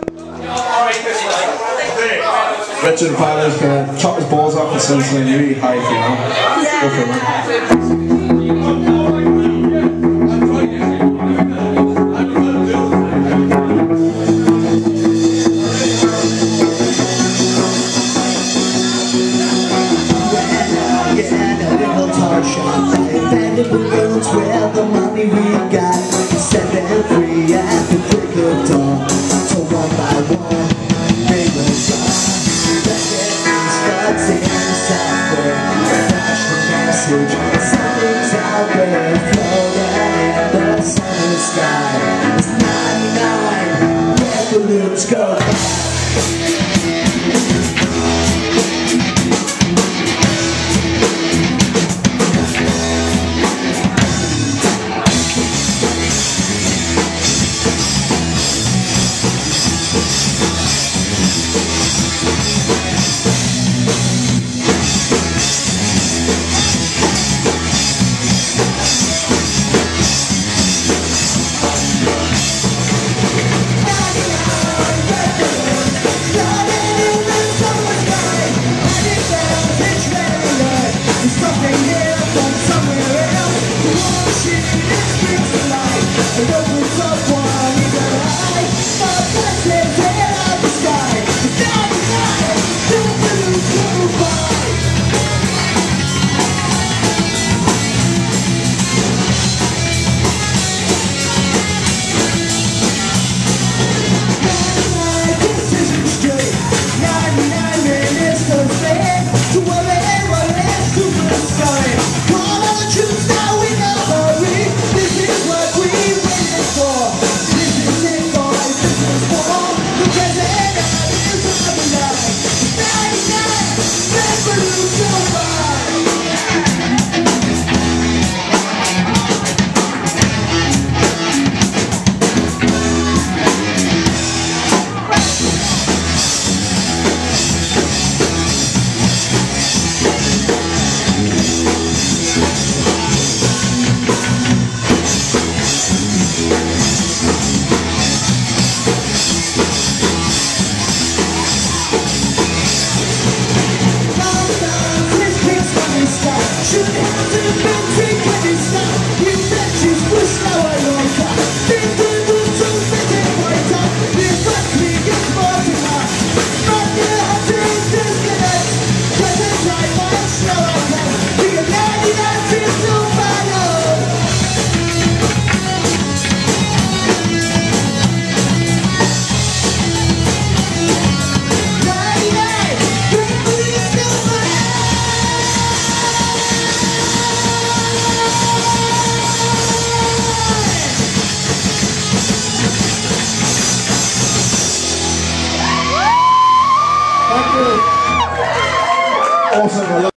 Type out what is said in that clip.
Richard Fowler's gonna chop his balls off and sing something really high for you, know? Go for it, man. Balloons where the money we got, set them free at the break of dawn. So one by one they will gone. Let's get these thugs in the software. Flash the message, something's out there, floating in the summer sky. It's 99 where balloons go by. Awesome.